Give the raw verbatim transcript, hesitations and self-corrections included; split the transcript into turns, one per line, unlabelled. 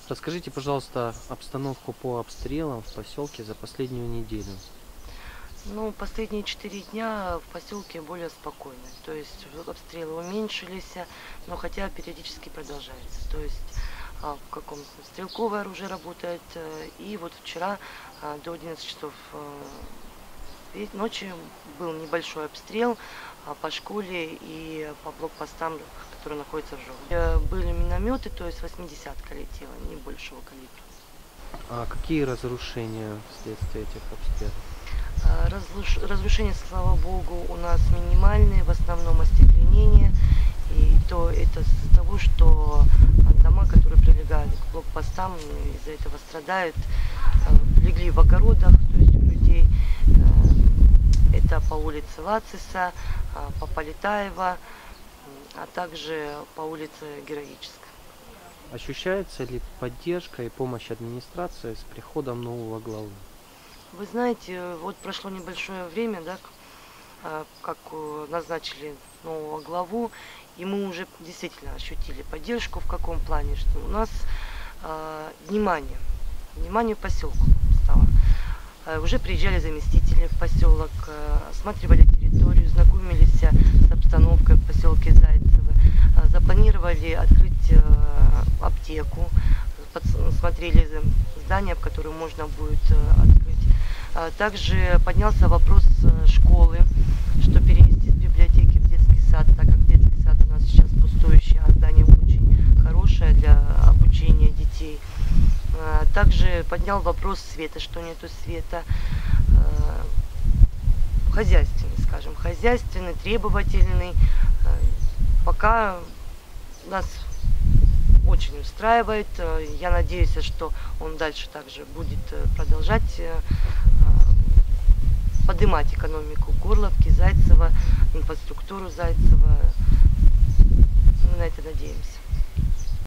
Расскажите, пожалуйста, обстановку по обстрелам в поселке за последнюю неделю.
Ну, последние четыре дня в поселке более спокойно. То есть в- обстрелы уменьшились, но хотя периодически продолжается. То есть а, в каком стрелковое оружие работает. э, И вот вчера а, до одиннадцати часов э, ве- ночи был небольшой обстрел а, по школе и по блокпостам, которые находятся в Жове. Э, Были минометы, то есть восьмидесятка летела, не большего калибра.
А какие разрушения вследствие этих обстрелов?
А, разруш- Разрушения, слава богу, у нас минимальные, в основном остекление. И то это из-за того, что а, дома, которые прилегали к блокпостам, из-за этого страдают, а, легли в огородах, то есть у людей. Э, Это по улице Лациса, а, по Полетаева, м, а также по улице Героической.
Ощущается ли поддержка и помощь администрации с приходом нового главы?
Вы знаете, вот прошло небольшое время, да, а, как э, назначили нового главу, и мы уже действительно ощутили поддержку в каком плане, что у нас а, внимание, внимание поселку стало. А, Уже приезжали заместители в поселок, э, осматривали территорию, знакомились э, с обстановкой в поселке Зайцево, а, запланировали открыть э, аптеку, смотрели здания, в которые можно будет э, открыть. А Также поднялся вопрос э, школы, что перенести с библиотеки в детский сад, так как детский сад у нас сейчас пустующий, а здание очень хорошее для обучения детей. А, Также поднял вопрос света, что нету света. А, Хозяйственный, скажем, хозяйственный, требовательный. А, Пока нас очень устраивает. Э, Я надеюсь, что он дальше также будет э, продолжать э, поднимать экономику Горловки, Зайцева, инфраструктуру Зайцева. Мы на это надеемся.